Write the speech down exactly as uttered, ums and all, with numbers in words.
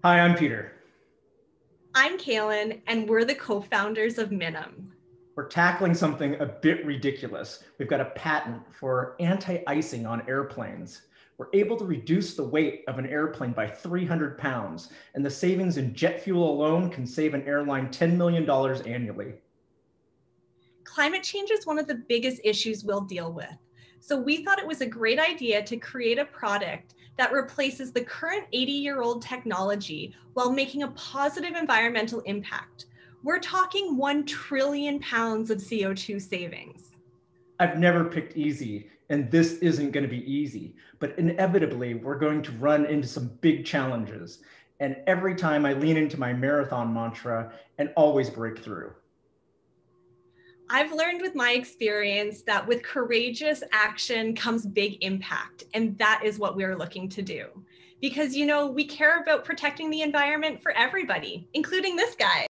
Hi, I'm Peter. I'm Kalen, and we're the co-founders of Minim. We're tackling something a bit ridiculous. We've got a patent for anti-icing on airplanes. We're able to reduce the weight of an airplane by three hundred pounds, and the savings in jet fuel alone can save an airline ten million dollars annually. Climate change is one of the biggest issues we'll deal with. So we thought it was a great idea to create a product that replaces the current eighty-year-old technology while making a positive environmental impact. We're talking one trillion pounds of C O two savings. I've never picked easy, and this isn't going to be easy, but inevitably we're going to run into some big challenges. And every time I lean into my marathon mantra and always break through. I've learned with my experience that with courageous action comes big impact, and that is what we're looking to do. Because, you know, we care about protecting the environment for everybody, including this guy.